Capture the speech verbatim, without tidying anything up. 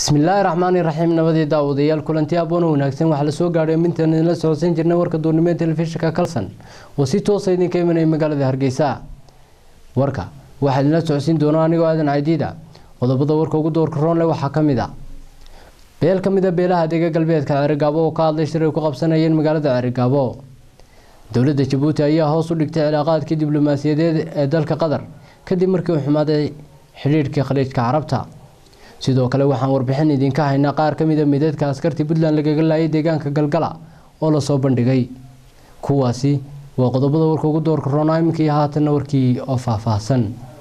bismillaahi raxmaani raxiim nabadii daawadayaal kulanti aboon wanaagsan waxa la soo gaaray mintan la socodsiin jirnay warka doonimeed telefishinka Kalsan oo si toos ah idinka imanay magaalada Hargeysa warka waxa la socodsiin doona anigoo aadan Caydiida qodobada warka ugu doorka roon leh waxa kamid ah beel kamid ah beelaha deegaanka galbeedka Cerigabo oo ka hadlay shir ku qabsanayeen magaalada Cerigabo dawladda Djibouti ayaa hoos u dhigtay cilaaqaadka diblomaasiyadeed ee dalka Qatar kadib markii uu xumaaday xiriirka khaliijka Carabta sidoo kale waxaan warbixin idinka haynaa qaar kamid ah midadka askarti Puntland lagaga laayay deegaanka Galgala oo la soo bandhigay kuwaasi waa qodobada warka ugu doorka roon imkii haatan warkii oo faahfaahsan